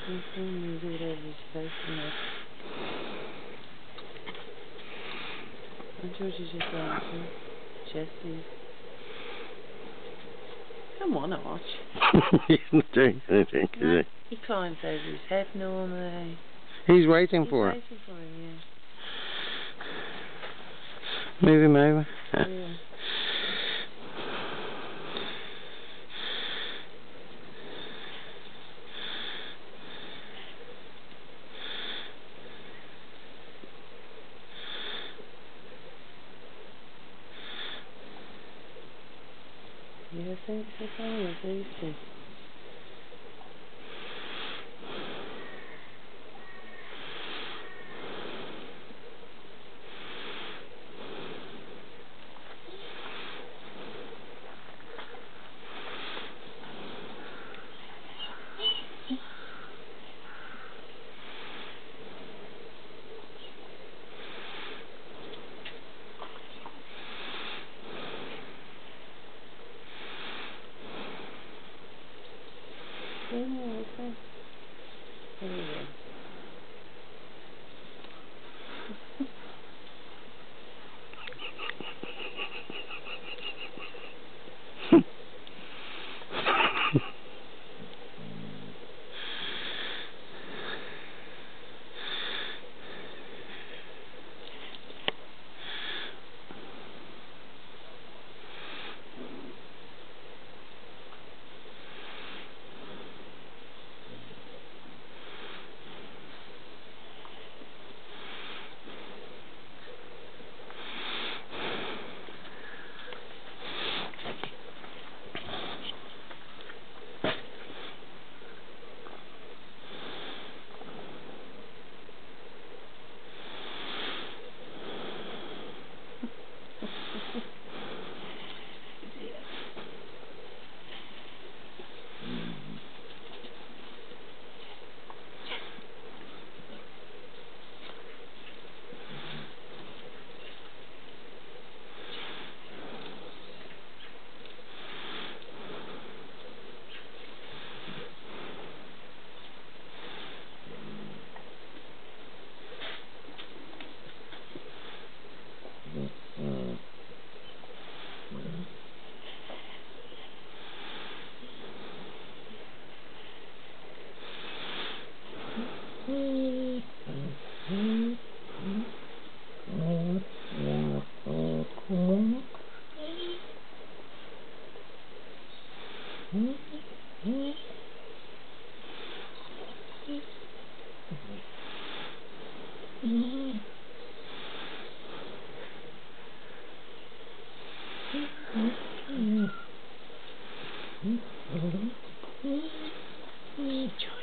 Move it over his face and head. And George is just laughing. Jessie. Come on, Arch. He's not doing anything, No, is he climbs over his head normally. he? He's waiting for He's waiting for him, her. Move him over. yeah. Yeah, I think so. Funny, Lucy. Yeah, okay. There we go. George.